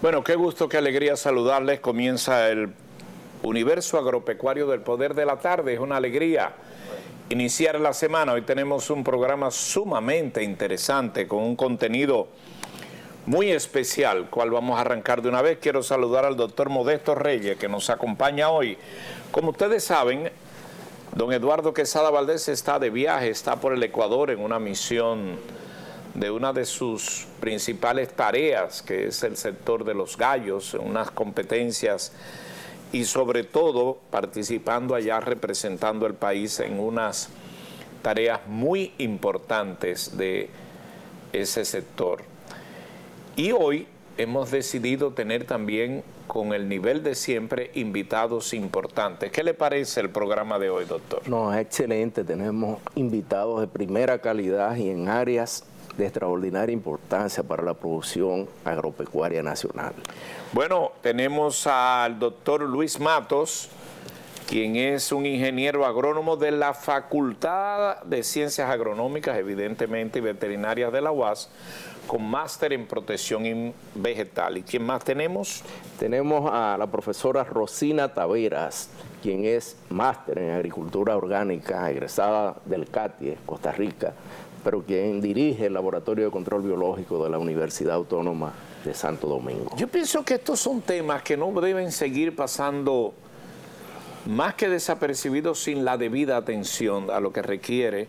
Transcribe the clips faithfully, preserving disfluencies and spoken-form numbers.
Bueno, qué gusto, qué alegría saludarles. Comienza el Universo Agropecuario del Poder de la Tarde. Es una alegría iniciar la semana. Hoy tenemos un programa sumamente interesante con un contenido muy especial, cual vamos a arrancar de una vez. Quiero saludar al doctor Modesto Reyes, que nos acompaña hoy. Como ustedes saben, don Eduardo Quesada Valdés está de viaje, está por el Ecuador en una misión de una de sus principales tareas, que es el sector de los gallos, unas competencias y sobre todo participando allá, representando el país en unas tareas muy importantes de ese sector. Y hoy hemos decidido tener también, con el nivel de siempre, invitados importantes. ¿Qué le parece el programa de hoy, doctor? No, es excelente. Tenemos invitados de primera calidad y en áreas de extraordinaria importancia para la producción agropecuaria nacional. Bueno, tenemos al doctor Luis Matos, quien es un ingeniero agrónomo de la Facultad de Ciencias Agronómicas, evidentemente, y Veterinarias de la U A S, con máster en protección vegetal. ¿Y quién más tenemos? Tenemos a la profesora Rosina Taveras, quien es máster en agricultura orgánica, egresada del CATIE, Costa Rica, pero quien dirige el Laboratorio de Control Biológico de la Universidad Autónoma de Santo Domingo. Yo pienso que estos son temas que no deben seguir pasando más que desapercibidos sin la debida atención a lo que requiere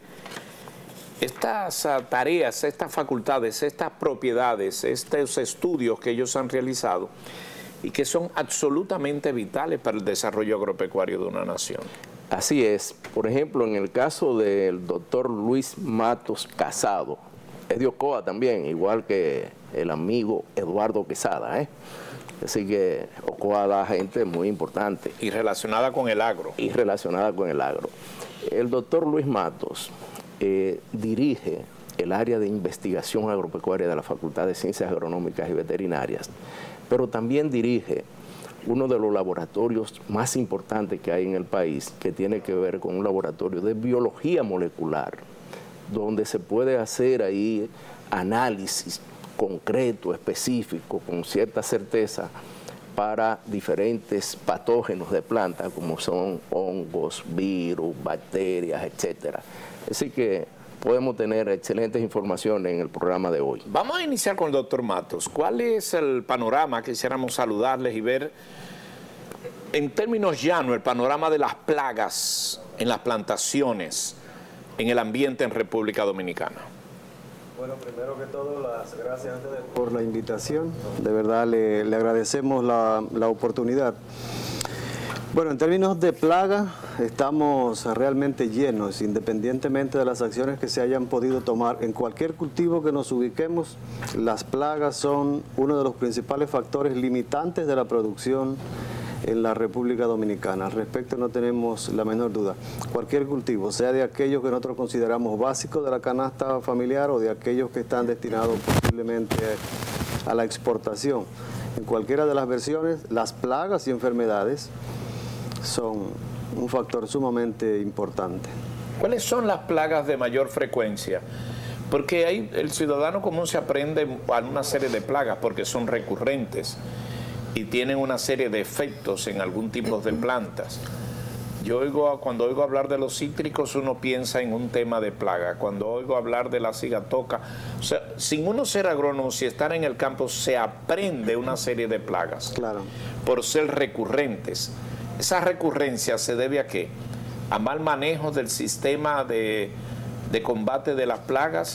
estas uh, tareas, estas facultades, estas propiedades, estos estudios que ellos han realizado y que son absolutamente vitales para el desarrollo agropecuario de una nación. Así es. Por ejemplo, en el caso del doctor Luis Matos Casado, es de Ocoa también, igual que el amigo Eduardo Quesada, ¿eh? Así que Ocoa da gente muy importante. Y relacionada con el agro. Y relacionada con el agro. El doctor Luis Matos eh, dirige el área de investigación agropecuaria de la Facultad de Ciencias Agronómicas y Veterinarias, pero también dirige uno de los laboratorios más importantes que hay en el país, que tiene que ver con un laboratorio de biología molecular, donde se puede hacer ahí análisis concreto, específico, con cierta certeza, para diferentes patógenos de plantas, como son hongos, virus, bacterias, etcétera. Así que podemos tener excelentes informaciones en el programa de hoy. Vamos a iniciar con el doctor Matos. ¿Cuál es el panorama? Quisiéramos saludarles y ver, en términos llanos, el panorama de las plagas en las plantaciones, en el ambiente en República Dominicana. Bueno, primero que todo, las gracias por la invitación. De verdad, le, le agradecemos la, la oportunidad. Bueno, en términos de plaga, estamos realmente llenos, independientemente de las acciones que se hayan podido tomar. En cualquier cultivo que nos ubiquemos, las plagas son uno de los principales factores limitantes de la producción en la República Dominicana. Al respecto no tenemos la menor duda. Cualquier cultivo, sea de aquellos que nosotros consideramos básicos de la canasta familiar o de aquellos que están destinados posiblemente a la exportación. En cualquiera de las versiones, las plagas y enfermedades son un factor sumamente importante. ¿Cuáles son las plagas de mayor frecuencia? Porque ahí el ciudadano común se aprende a una serie de plagas porque son recurrentes y tienen una serie de efectos en algún tipo de plantas. Yo oigo, cuando oigo hablar de los cítricos, uno piensa en un tema de plaga. Cuando oigo hablar de la cigatoca, o sea, sin uno ser agrónomo, si estar en el campo, se aprende una serie de plagas. Claro. Por ser recurrentes. ¿Esa recurrencia se debe a qué? ¿A mal manejo del sistema de, de combate de las plagas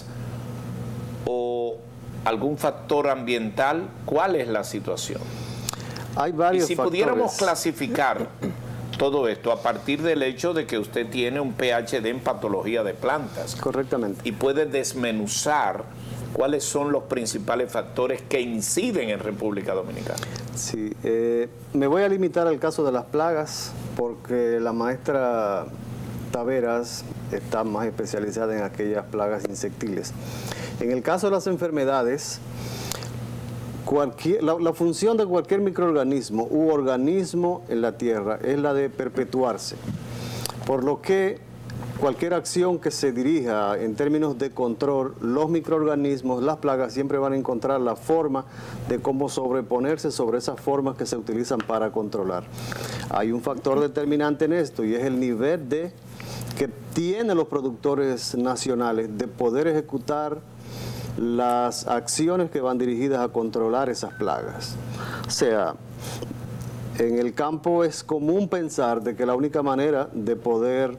o algún factor ambiental? ¿Cuál es la situación? Hay varios y si factores. pudiéramos clasificar todo esto a partir del hecho de que usted tiene un P H D en patología de plantas. Correctamente. Y puede desmenuzar cuáles son los principales factores que inciden en República Dominicana. Sí, eh, me voy a limitar al caso de las plagas porque la maestra Taveras está más especializada en aquellas plagas insectiles. En el caso de las enfermedades, Cualquier, la, la función de cualquier microorganismo u organismo en la tierra es la de perpetuarse, por lo que cualquier acción que se dirija en términos de control, los microorganismos, las plagas siempre van a encontrar la forma de cómo sobreponerse sobre esas formas que se utilizan para controlar. Hay un factor determinante en esto y es el nivel de que tienen los productores nacionales de poder ejecutar las acciones que van dirigidas a controlar esas plagas. O sea, en el campo es común pensar de que la única manera de poder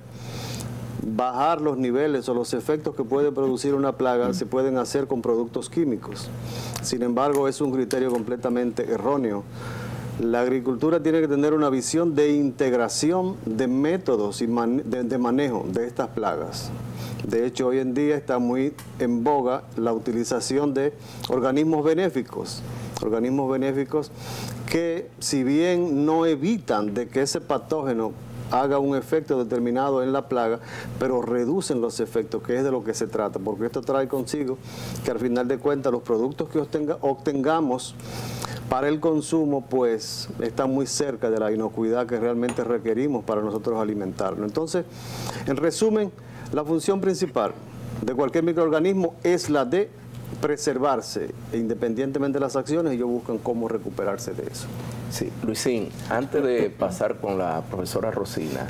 bajar los niveles o los efectos que puede producir una plaga se pueden hacer con productos químicos. Sin embargo, es un criterio completamente erróneo. La agricultura tiene que tener una visión de integración de métodos y man de, de manejo de estas plagas. De hecho, hoy en día está muy en boga la utilización de organismos benéficos, organismos benéficos que, si bien no evitan de que ese patógeno haga un efecto determinado en la plaga, pero reducen los efectos, que es de lo que se trata, porque esto trae consigo que al final de cuentas los productos que obtenga, obtengamos para el consumo, pues están muy cerca de la inocuidad que realmente requerimos para nosotros alimentarnos. Entonces, en resumen, la función principal de cualquier microorganismo es la de preservarse, independientemente de las acciones, ellos buscan cómo recuperarse de eso. Sí, Luisín, antes de pasar con la profesora Rosina,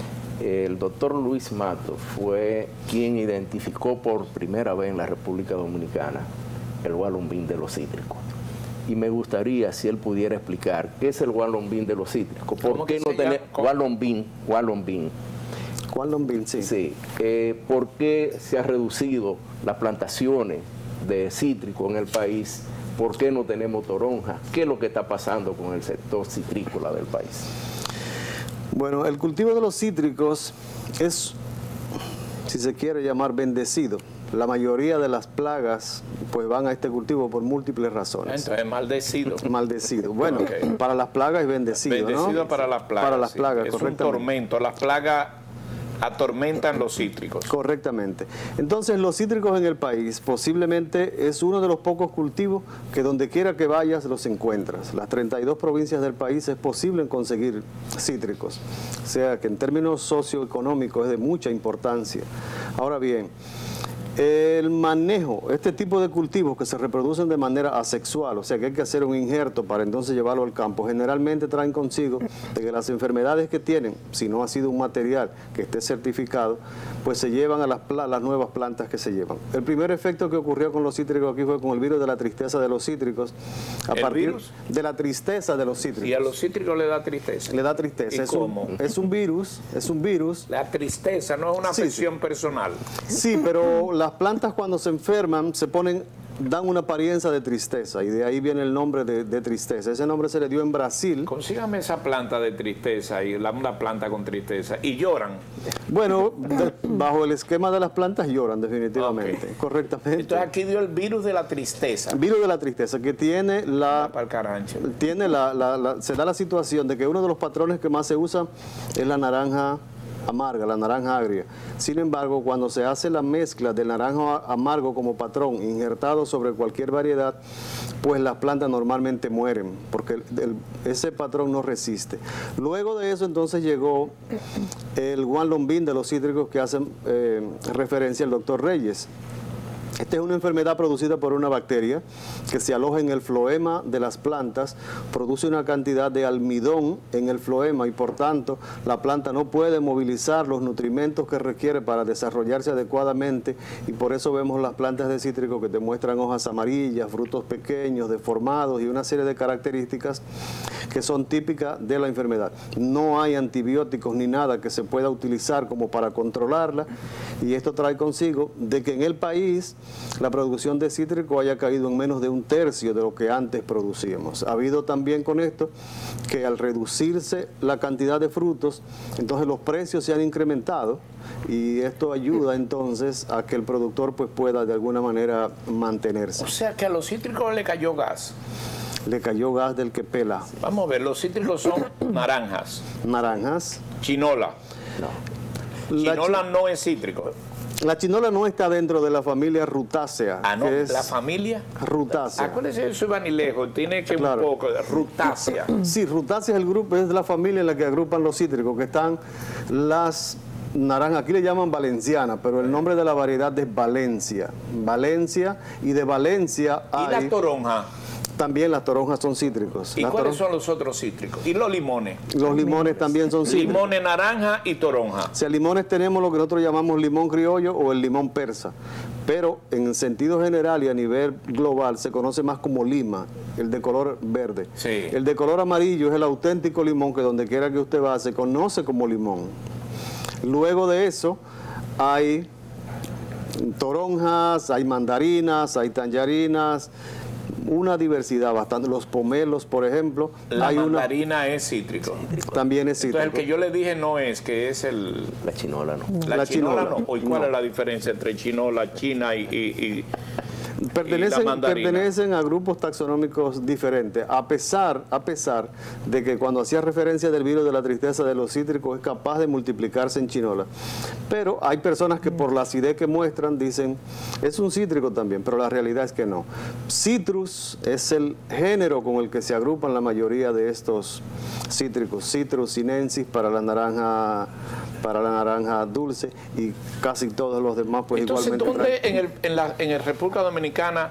el doctor Luis Matos fue quien identificó por primera vez en la República Dominicana el gualombín de los cítricos. Y me gustaría si él pudiera explicar qué es el gualombín de los cítricos. ¿Por qué no tener gualombín, gualombín? Gualombín, sí. Sí, eh, ¿por qué se han reducido las plantaciones de cítricos en el país? ¿Por qué no tenemos toronja? ¿Qué es lo que está pasando con el sector citrícola del país? Bueno, el cultivo de los cítricos es, si se quiere llamar, bendecido. La mayoría de las plagas pues van a este cultivo por múltiples razones. Entonces, maldecido. Maldecido. Bueno, okay. Para las plagas es bendecido, Bendecido, ¿no? para las plagas. Para las sí. plagas, es un tormento. Las plagas atormentan los cítricos. Correctamente. Entonces, los cítricos en el país posiblemente es uno de los pocos cultivos que donde quiera que vayas los encuentras. Las treinta y dos provincias del país es posible conseguir cítricos. O sea que en términos socioeconómicos es de mucha importancia. Ahora bien, el manejo, este tipo de cultivos que se reproducen de manera asexual, o sea que hay que hacer un injerto para entonces llevarlo al campo, generalmente traen consigo de que las enfermedades que tienen, si no ha sido un material que esté certificado, pues se llevan a las, las nuevas plantas que se llevan. El primer efecto que ocurrió con los cítricos aquí fue con el virus de la tristeza de los cítricos. A ¿El partir virus? De la tristeza de los cítricos. ¿Y a los cítricos le da tristeza? Le da tristeza. ¿Y es cómo? Un, es un virus, es un virus. La tristeza no es una sí, afección sí. personal. Sí, pero las plantas cuando se enferman se ponen, dan una apariencia de tristeza y de ahí viene el nombre de, de tristeza. Ese nombre se le dio en Brasil. Consígame esa planta de tristeza y la, una planta con tristeza y lloran. Bueno, de, bajo el esquema de las plantas lloran definitivamente, okay. Correctamente. Entonces aquí dio el virus de la tristeza. El virus de la tristeza que tiene la, tiene la, la, la, se da la situación de que uno de los patrones que más se usa es la naranja amarga, la naranja agria. Sin embargo, cuando se hace la mezcla del naranja amargo como patrón injertado sobre cualquier variedad, pues las plantas normalmente mueren, porque el, el, ese patrón no resiste. Luego de eso, entonces llegó el gualombín de los cítricos que hacen eh, referencia al doctor Reyes. Esta es una enfermedad producida por una bacteria que se aloja en el floema de las plantas, produce una cantidad de almidón en el floema y por tanto la planta no puede movilizar los nutrimentos que requiere para desarrollarse adecuadamente y por eso vemos las plantas de cítrico que te muestran hojas amarillas, frutos pequeños, deformados y una serie de características que son típicas de la enfermedad. No hay antibióticos ni nada que se pueda utilizar como para controlarla y esto trae consigo de que en el país la producción de cítrico haya caído en menos de un tercio de lo que antes producíamos. Ha habido también con esto que al reducirse la cantidad de frutos, entonces los precios se han incrementado y esto ayuda entonces a que el productor pues pueda de alguna manera mantenerse. O sea que a los cítricos le cayó gas. Le cayó gas del que pela. Vamos a ver, los cítricos son naranjas. Naranjas. Chinola. No. Chinola no es cítrico. La chinola no está dentro de la familia rutácea. Ah, no, que es la familia rutácea. Acuérdese de su vanilejo, tiene que claro. un poco, rutácea. Sí, rutácea es el grupo, es la familia en la que agrupan los cítricos, que están las naranja, aquí le llaman valenciana, pero el nombre de la variedad es Valencia. Valencia, y de Valencia hay... ¿Y la toronja? También las toronjas son cítricos. ¿Y las cuáles toron... son los otros cítricos? ¿Y los limones? Los limones también son cítricos. Limones, naranja y toronja. O sea, limones tenemos lo que nosotros llamamos limón criollo o el limón persa, pero en sentido general y a nivel global se conoce más como lima, el de color verde. Sí. El de color amarillo es el auténtico limón que donde quiera que usted va se conoce como limón. Luego de eso hay toronjas, hay mandarinas, hay tangerinas, una diversidad bastante. Los pomelos, por ejemplo. La hay mandarina una, es cítrico. También es cítrico. Entonces el que yo le dije no es, que es el... La chinola, ¿no? La, La chinola, chinola. no. ¿Y cuál No. es la diferencia entre chinola, china y... y, y Pertenecen, y la mandarina? pertenecen a grupos taxonómicos diferentes, a pesar, a pesar de que cuando hacía referencia del virus de la tristeza de los cítricos es capaz de multiplicarse en chinola. Pero hay personas que por la acidez que muestran dicen, es un cítrico también, pero la realidad es que no. Citrus es el género con el que se agrupan la mayoría de estos cítricos. Citrus sinensis para la naranja para la naranja dulce y casi todos los demás pues Entonces, igualmente. ¿dónde en el, en la en el República Dominicana,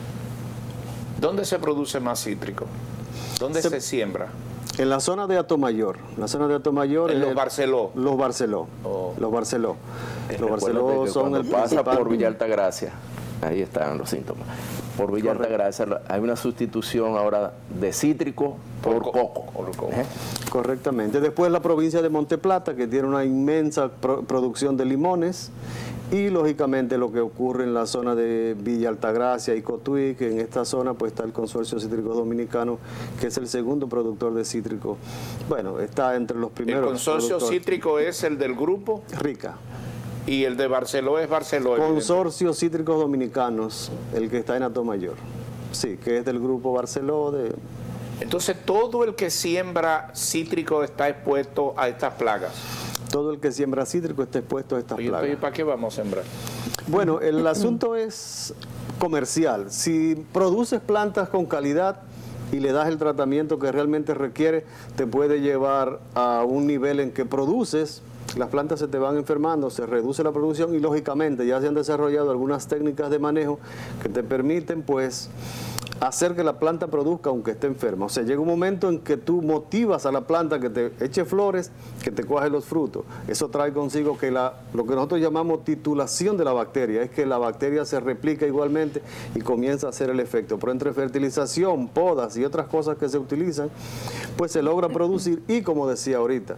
dónde se produce más cítrico? ¿Dónde se, Se- se siembra? En la zona de Atomayor, la zona de Atomayor... En es los el- Barceló. Los Barceló, Oh. los Barceló. Los Recuérdate Barceló que son cuando el pasa principal... por Villa Altagracia, ahí están los síntomas. Por Villa Altagracia hay una sustitución ahora de cítrico por, co- coco. por coco. ¿Eh? Correctamente. Después la provincia de Monteplata, que tiene una inmensa pro- producción de limones. Y lógicamente lo que ocurre en la zona de Villa Altagracia y Cotuí, que en esta zona pues está el Consorcio Cítrico Dominicano, que es el segundo productor de cítrico. Bueno, está entre los El primeros. consorcio productores. cítrico es el del grupo Rica. y el de Barceló es Barceló. Consorcio Cítricos Dominicanos, el que está en Atomayor. Sí, que es del grupo Barceló. De... Entonces, todo el que siembra cítrico está expuesto a estas plagas. Todo el que siembra cítrico está expuesto a estas Oye, plagas. ¿para qué vamos a sembrar? Bueno, el asunto es comercial. Si produces plantas con calidad y le das el tratamiento que realmente requiere, te puede llevar a un nivel en que produces, las plantas se te van enfermando, se reduce la producción y lógicamente ya se han desarrollado algunas técnicas de manejo que te permiten pues hacer que la planta produzca aunque esté enferma. O sea, llega un momento en que tú motivas a la planta que te eche flores, que te cuaje los frutos. Eso trae consigo que la, lo que nosotros llamamos titulación de la bacteria, es que la bacteria se replica igualmente y comienza a hacer el efecto. Pero entre fertilización, podas y otras cosas que se utilizan, pues se logra producir y como decía ahorita,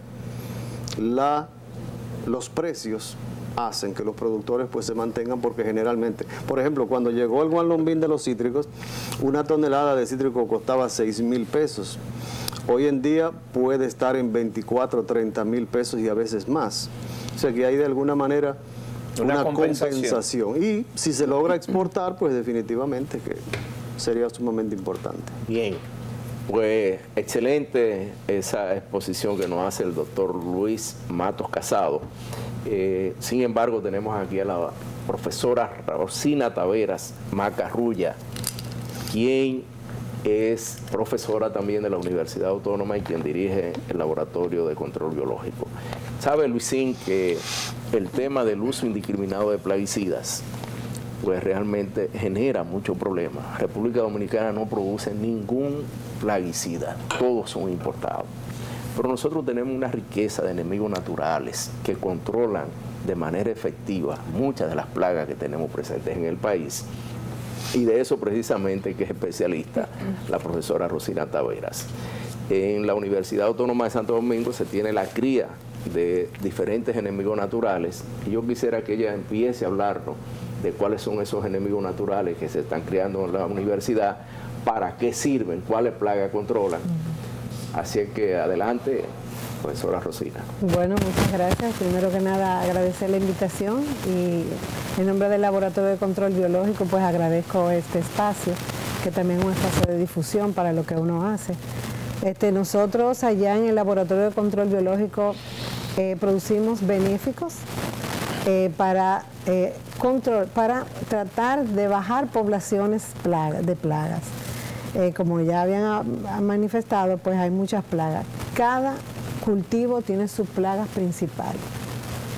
la, los precios hacen que los productores pues se mantengan porque generalmente, por ejemplo, cuando llegó el guanlombín de los cítricos, una tonelada de cítrico costaba seis mil pesos. Hoy en día puede estar en veinticuatro, treinta mil pesos y a veces más. O sea que hay de alguna manera Una una, compensación. compensación. Y si se logra exportar, pues definitivamente que sería sumamente importante. Bien, pues excelente esa exposición que nos hace el doctor Luis Matos Casado. Eh, sin embargo, tenemos aquí a la profesora Rosina Taveras Macarrulla, quien es profesora también de la Universidad Autónoma y quien dirige el Laboratorio de Control Biológico. Sabe, Luisín, que el tema del uso indiscriminado de plaguicidas pues realmente genera muchos problemas. República Dominicana no produce ningún plaguicida, todos son importados. Pero nosotros tenemos una riqueza de enemigos naturales que controlan de manera efectiva muchas de las plagas que tenemos presentes en el país. Y de eso precisamente que es especialista la profesora Rosina Taveras. En la Universidad Autónoma de Santo Domingo se tiene la cría de diferentes enemigos naturales y yo quisiera que ella empiece a hablarnos de cuáles son esos enemigos naturales que se están criando en la universidad, para qué sirven, cuáles plagas controlan. Así que adelante, profesora Rosina. Bueno, muchas gracias. Primero que nada, agradecer la invitación y en nombre del Laboratorio de Control Biológico, pues agradezco este espacio, que también es un espacio de difusión para lo que uno hace. Este, nosotros allá en el Laboratorio de Control Biológico eh, producimos benéficos eh, para, eh, control, para tratar de bajar poblaciones plaga, de plagas. Eh, como ya habían a, a manifestado, pues hay muchas plagas. Cada cultivo tiene sus plagas principales.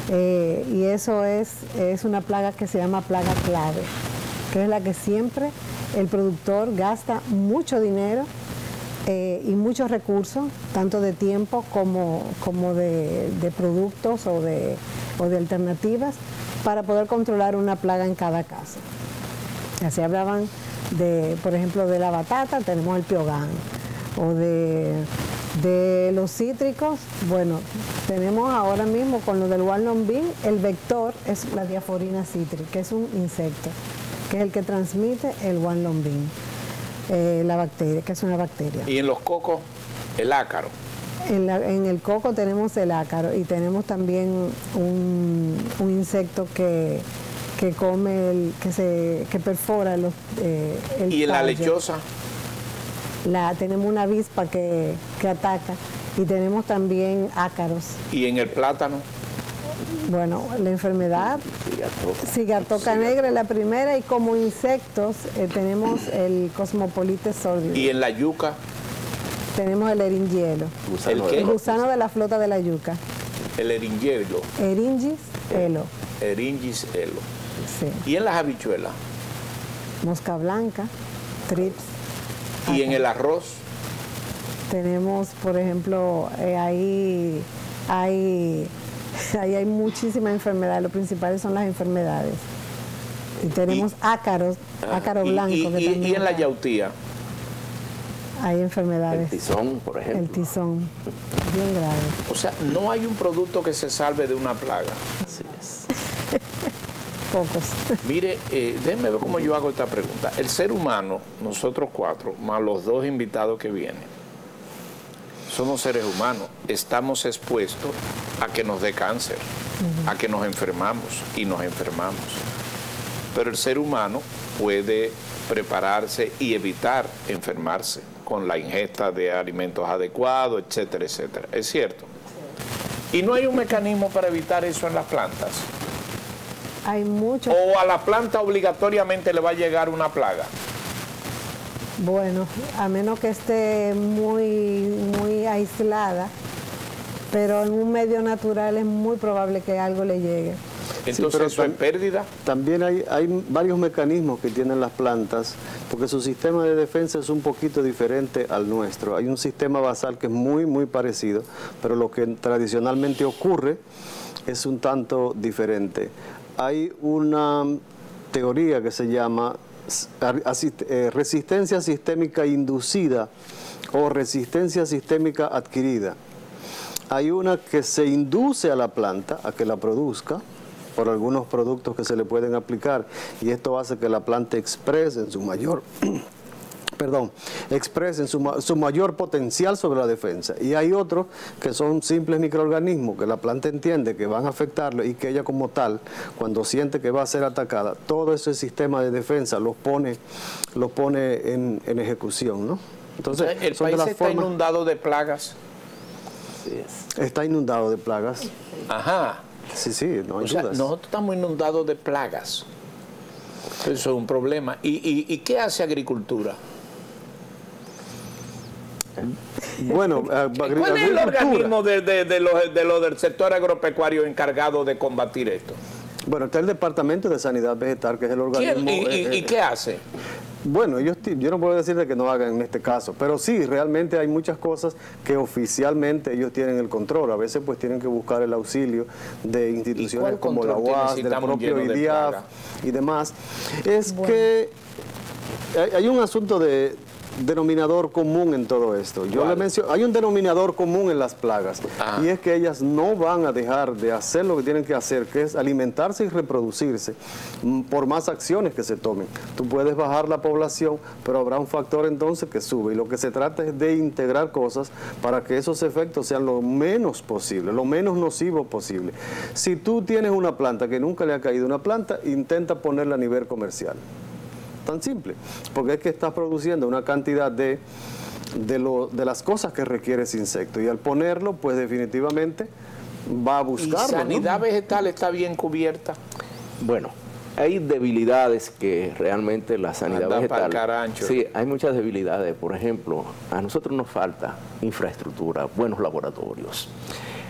Eh, y eso es, es una plaga que se llama plaga clave, que es la que siempre el productor gasta mucho dinero eh, y muchos recursos, tanto de tiempo como, como de, de productos o de, o de alternativas, para poder controlar una plaga en cada casa. Así hablaban, de, por ejemplo, de la batata, tenemos el piogán, o de, de los cítricos, bueno, tenemos ahora mismo con lo del Wallon Bean, el vector es la diaforina cítrica, que es un insecto, que es el que transmite el Wallon Bean, eh, la bacteria, que es una bacteria. Y en los cocos, el ácaro. En, la, en el coco tenemos el ácaro y tenemos también un, un insecto que, que come, el, que se que perfora los, eh, el ¿Y en la tallo. lechosa? La, tenemos una avispa que, que ataca y tenemos también ácaros. ¿Y en el plátano? Bueno, la enfermedad, Cigatoca. cigatoca negra es la primera, y como insectos eh, tenemos el Cosmopolite sordidus. ¿Y en la yuca? Tenemos el eringielo, ¿El qué? el gusano de la flota de la yuca, El eringielo, Eringis elo, Eringis elo. sí. ¿Y en las habichuelas? Mosca blanca, trips. ¿Y en el arroz? Tenemos, por ejemplo, eh, ahí, hay, ahí hay muchísimas enfermedades, lo principal son las enfermedades. Y tenemos Y- ácaros, ácaro ¿Y, blanco. y- que y- también y en la ataca. yautía? Hay El enfermedades. tizón, por ejemplo. El tizón, bien grave. O sea, no hay un producto que se salve de una plaga. Así es. Pocos. Mire, eh, déjenme ver cómo yo hago esta pregunta. El ser humano, nosotros cuatro, más los dos invitados que vienen, somos seres humanos. Estamos expuestos a que nos dé cáncer, uh-huh. a que nos enfermamos y nos enfermamos. Pero el ser humano puede prepararse y evitar enfermarse con la ingesta de alimentos adecuados, etcétera, etcétera. ¿Es cierto? Y no hay un mecanismo para evitar eso en las plantas. Hay muchos. ¿O a la planta obligatoriamente le va a llegar una plaga? Bueno, a menos que esté muy, muy aislada, pero en un medio natural es muy probable que algo le llegue. Entonces, pero ¿eso es tam- pérdida? También hay, hay varios mecanismos que tienen las plantas, porque su sistema de defensa es un poquito diferente al nuestro. Hay un sistema basal que es muy, muy parecido, pero lo que tradicionalmente ocurre es un tanto diferente. Hay una teoría que se llama asist- eh, resistencia sistémica inducida o resistencia sistémica adquirida. Hay una que se induce a la planta a que la produzca por algunos productos que se le pueden aplicar, y esto hace que la planta exprese en su mayor perdón, expresen su, ma- su mayor potencial sobre la defensa. Y hay otros que son simples microorganismos que la planta entiende que van a afectarlo y que ella como tal, cuando siente que va a ser atacada, todo ese sistema de defensa los pone, los pone en, en ejecución, ¿no? Entonces, El son de país las está formas- inundado de plagas. Así es. está inundado de plagas. Ajá. Sí, sí, no hay O sea, dudas. nosotros estamos inundados de plagas. Eso es un problema. ¿Y, y, y qué hace agricultura? Bueno, eh, ¿Cuál es el agricultura. organismo de, de, de los, de los del sector agropecuario encargado de combatir esto? Bueno, está el Departamento de Sanidad Vegetal, que es el ¿Quién? organismo... ¿Y, y- eh, y qué hace? Bueno, ellos, ti- yo no puedo decirle que no hagan en este caso, pero sí, realmente hay muchas cosas que oficialmente ellos tienen el control. A veces pues tienen que buscar el auxilio de instituciones cuál como la control U A S, del necesitamos propio lleno de I D A F plaga? y demás. Es Bueno. que hay, hay un asunto de denominador común en todo esto. Yo ¿Cuál? le menciono, hay un denominador común en las plagas, Ajá. y es que ellas no van a dejar de hacer lo que tienen que hacer, que es alimentarse y reproducirse, mm, por más acciones que se tomen. Tú puedes bajar la población, pero habrá un factor entonces que sube, y lo que se trata es de integrar cosas para que esos efectos sean lo menos posible, lo menos nocivos posible. Si tú tienes una planta que nunca le ha caído una planta, intenta ponerla a nivel comercial. Tan simple, porque es que estás produciendo una cantidad de, de, lo, de las cosas que requiere ese insecto, y al ponerlo, pues definitivamente va a ¿Y buscarlo, ¿no? sanidad vegetal está bien cubierta? Bueno, hay debilidades que realmente la sanidad Anda pa'l vegetal... carancho. Sí, hay muchas debilidades. Por ejemplo, a nosotros nos falta infraestructura, buenos laboratorios.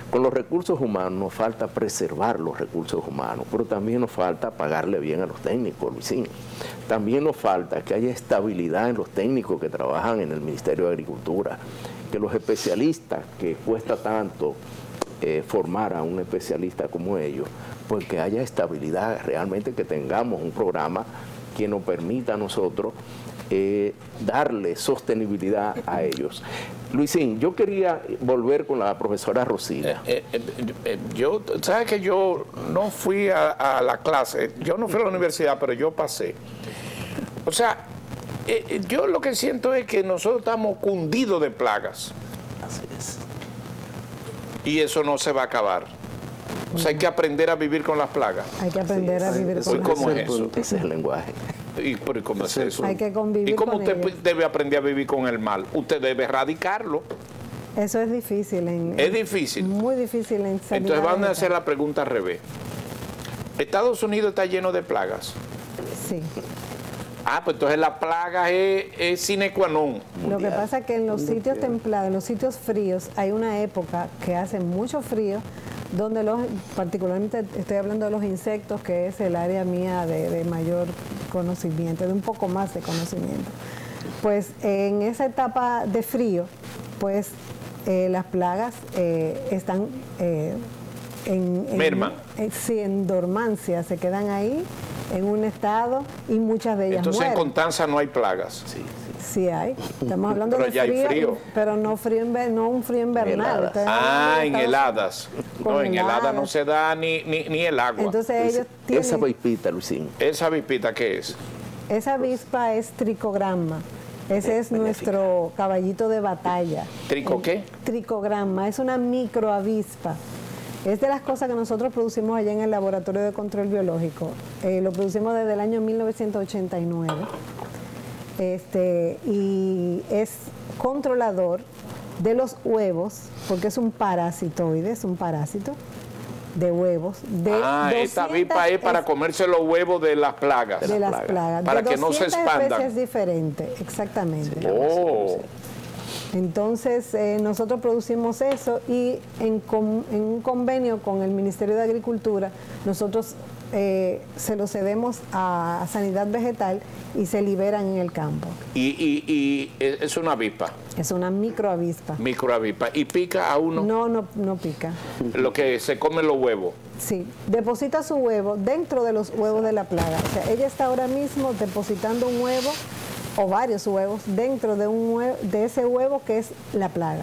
Con los recursos humanos nos falta preservar los recursos humanos, pero también nos falta pagarle bien a los técnicos, Luisín. También nos falta que haya estabilidad en los técnicos que trabajan en el Ministerio de Agricultura, que los especialistas, que cuesta tanto eh, formar a un especialista como ellos, pues que haya estabilidad, realmente que tengamos un programa que nos permita a nosotros eh, darle sostenibilidad a ellos. Luisín, yo quería volver con la profesora Rosina. Eh, eh, eh, yo, ¿sabes que yo no fui a, a la clase? Yo no fui a la universidad, pero yo pasé. O sea, eh, yo lo que siento es que nosotros estamos cundidos de plagas. Así es. Y eso no se va a acabar. O sea, hay que aprender a vivir con las plagas. Hay que aprender a vivir ¿Y con cómo ellas. es eso? Ese es el lenguaje. ¿Y por cómo es eso? Hay que convivir ¿Y cómo con usted ellas. debe aprender a vivir con el mal? Usted debe erradicarlo. Eso es difícil. En, Es difícil. Muy difícil en salir Entonces van a esta. hacer la pregunta al revés. Estados Unidos está lleno de plagas. Sí. Ah, pues entonces la plaga es, es sine qua non. Lo que pasa es que en los sitios templados, en los sitios fríos, hay una época que hace mucho frío, donde los, particularmente estoy hablando de los insectos, que es el área mía de, de mayor conocimiento, de un poco más de conocimiento. Pues en esa etapa de frío, pues eh, las plagas eh, están eh, en, en, Merman. en- sí, en dormancia, se quedan ahí en un estado y muchas de ellas Entonces en mueren. Constanza no hay plagas. Sí, sí. Sí hay. Estamos hablando Pero de ya hay frío, frío. pero no frío inver- no un frío invernal. Heladas. Ustedes Ah, hablan de en Estados- heladas. Con No, en heladas no heladas. se da ni, ni, ni el agua. Entonces ellos tienen, Esa vaipita, Luisín, ¿Esa avispita qué es? esa avispa es tricogramma. Ese es Benéfica. nuestro caballito de batalla. ¿Trico El qué? Tricogramma, es una microavispa. Es de las cosas que nosotros producimos allá en el Laboratorio de Control Biológico. Eh, lo producimos desde el año mil novecientos ochenta y nueve. Este, y es controlador de los huevos, porque es un parasitoide, es un parásito de huevos. De Ah, esta doscientas avispa es para es- comerse los huevos de las plagas. de las plagas. plagas. Para de que no se doscientas expandan. especies diferentes, exactamente. Oh, Entonces, eh, nosotros producimos eso y en, con- en un convenio con el Ministerio de Agricultura, nosotros eh, se lo cedemos a Sanidad Vegetal y se liberan en el campo. y, y, y es una avispa, Es una microavispa. microavispa. Y pica a uno No, no, no pica. lo que se come los huevos. Sí, deposita su huevo dentro de los huevos de la plaga. O sea, ella está ahora mismo depositando un huevo o varios huevos dentro de, un hue- de ese huevo que es la plaga.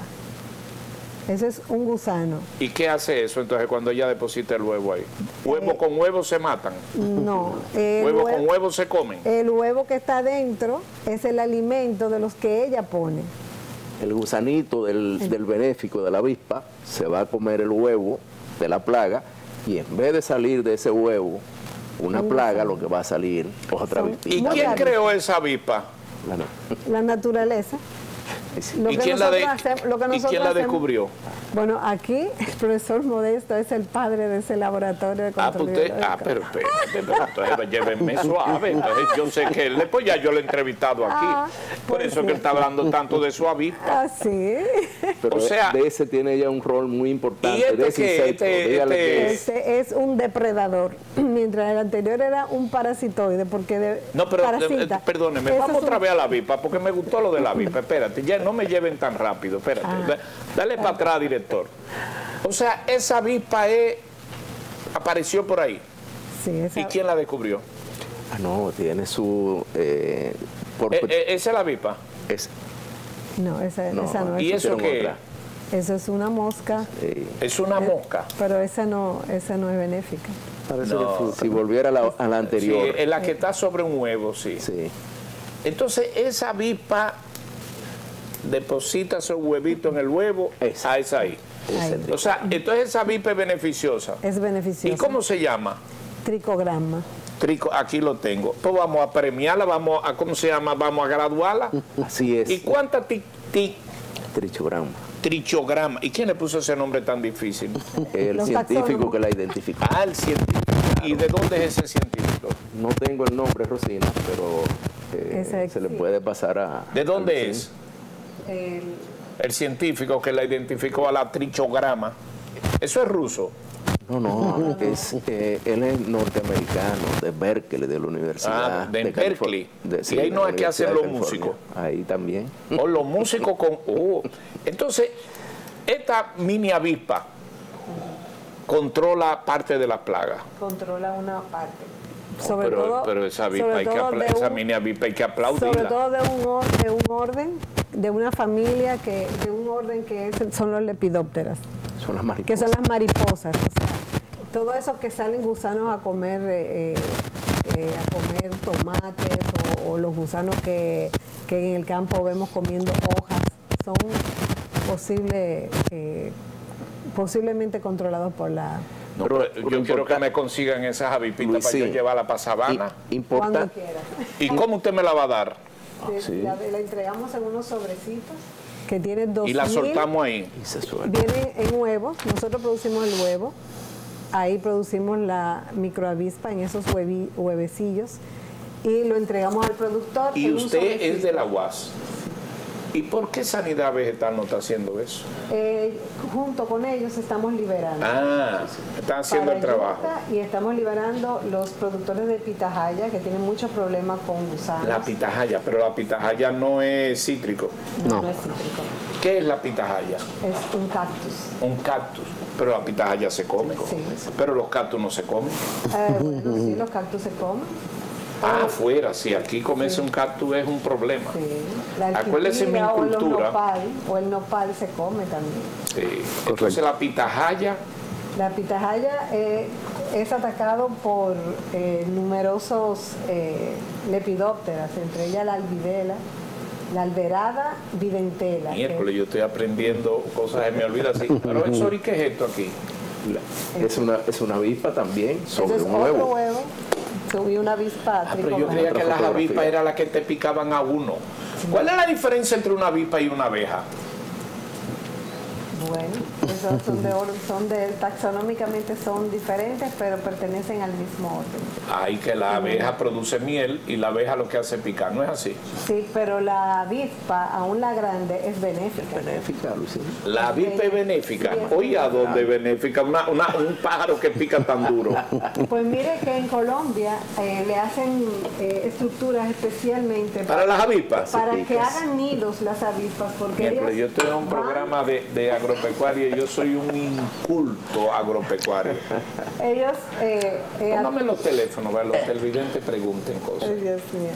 Ese es un gusano. ¿Y qué hace eso entonces cuando ella deposita el huevo ahí? ¿Huevo Eh, con huevo se matan? No, el, ¿Huevo hue- con huevo se comen? el huevo que está dentro es el alimento de los que ella pone. el gusanito del, del benéfico de la avispa se va a comer el huevo de la plaga y en vez de salir de ese huevo una Un plaga, gusano. lo que va a salir es otra Son- avispita. ¿Y Muy quién raro. creó esa avispa? La no- La naturaleza. Lo ¿Y que quién la, de- nosotros hacemos- lo que ¿y nosotros quién la hacemos- descubrió? Bueno, aquí el profesor Modesto es el padre de ese laboratorio de Ah, control pues usted, biológico. ah, pero espérate, pero entonces llévenme suave. Entonces yo sé que él, pues ya yo lo he entrevistado aquí. Ah, Por pues eso es que sí. él está hablando tanto de su avispa. Ah, sí. Pero O sea- de ese tiene ya un rol muy importante. ¿Y este de ese qué? insecto, Este- dígale este- que- Este es un depredador, mientras el anterior era un parasitoide, porque de, No, pero parasita. eh, perdóneme, Eso vamos es un- otra vez a la avispa, porque me gustó lo de la avispa. Espérate, ya no me lleven tan rápido, espérate. Ah. Da- Dale para atrás, director. O sea, esa avispa es, apareció por ahí. Sí, esa- ¿Y quién la descubrió? Ah, no, tiene su... eh, por- Eh, eh, esa es la avispa. es- No, esa no, esa no ¿Y es. eso pusieron qué es? otra. Eso es una mosca, eh, Es una mosca. pero esa no, esa no es benéfica. Parece No. que fruta. si volviera a la, a la Sí, anterior. es la que está sobre un huevo, sí. Sí. Entonces, esa avispa deposita su huevito en el huevo, Esa. a esa ahí. Ahí. O sea, entonces esa avispa es beneficiosa. Es beneficiosa. ¿Y cómo se llama? Tricograma. Trico, aquí lo tengo. Pues vamos a premiarla, vamos a, ¿cómo se llama? Vamos a graduarla. Así es. ¿Y cuántas ti, ti- Trichograma. trichograma? ¿Y quién le puso ese nombre tan difícil? El Los científico taxónomos. que la identificó. Ah, el científico. ¿Y de dónde es ese científico? No tengo el nombre, Rosina, pero eh, Ese se le sí. puede pasar a... ¿De a dónde Luisín. es? El científico que la identificó a la trichograma. Eso es ruso. No, no, es, eh, él es norteamericano, de Berkeley, de la Universidad Ah, de, de Berkeley. de, sí, y ahí no es que hacen los California. músicos. Ahí también. O los músicos con... Oh. Entonces, esta mini avispa controla parte de la plaga. Controla una parte. No, Sobre pero, todo, pero esa, avispa sobre hay que todo apla- de esa un- mini avispa hay que aplaudirla. Sobre todo de un, or- de un orden, de una familia, que de un orden que es- son los lepidópteras, Son las mariposas. que son las mariposas. O sea, todo eso que salen gusanos a comer, eh, eh, a comer tomates, o, o los gusanos que, que en el campo vemos comiendo hojas, son posible, eh, posiblemente controlados por la... No, Pero- pero pero yo quiero que importa- me consigan esas avipitas Luis, para yo sí. llevarla para Sabana. I- importa- Cuando quieras. ¿Y cómo usted me la va a dar? De- sí. la, la entregamos en unos sobrecitos que tiene dos Y la soltamos ahí. Y se suelta. Viene en huevos, nosotros producimos el huevo, ahí producimos la microavispa en esos huevi- huevecillos y lo entregamos al productor. Y en un usted es sobrecito. de la U A S. ¿Y por qué Sanidad Vegetal no está haciendo eso? Eh, junto con ellos estamos liberando. Ah, están haciendo para el trabajo. yuca, y estamos liberando los productores de pitahaya que tienen muchos problemas con gusanos. La pitahaya, pero la pitahaya no es cítrico. no, No. no es cítrico, ¿Qué es la pitahaya? es un cactus. Un cactus. Pero la pitahaya se come. Sí. Pero los cactus no se comen. Eh, bueno, sí, los cactus se comen. Ah, afuera, sí, aquí comerse un cactus es un problema. Sí. La Acuérdese mi alquitira o, los cultura. nopal, o el nopal se come también. Sí. Entonces la pitahaya, La pitahaya eh, es atacado por eh, numerosos eh, lepidópteras, entre ellas la albidela, la alberada videntela. que- miércoles yo estoy aprendiendo cosas que me olvidan así. Pero eso, ¿y qué es esto aquí? Es una, es una avispa también sobre Ese es un huevo. otro huevo y una avispa Ah, pero yo tricomana. creía que Otra las fotografía. avispas eran las que te picaban a uno. ¿Cuál es la diferencia entre una avispa y una abeja? Bueno, esos son de, or- son de taxonómicamente son diferentes, pero pertenecen al mismo orden. Ay, que la abeja produce miel y la abeja lo que hace es picar, ¿no es así? Sí, pero la avispa, aún la grande, es benéfica. Benéfica, Lucía. La avispa es benéfica. Sí, es Oye, ¿a dónde es benéfica? Una, una- un pájaro que pica tan duro. Pues mire que en Colombia eh, le hacen eh, estructuras especialmente Para las avispas. para que picas. hagan nidos las avispas, porque Ejemplo, ellas yo estoy en un van- programa de, de agropecuaria y yo soy un inculto agropecuario. ellos eh, eh, Póngame los teléfonos, para los televidentes pregunten cosas. Ay, Dios mío.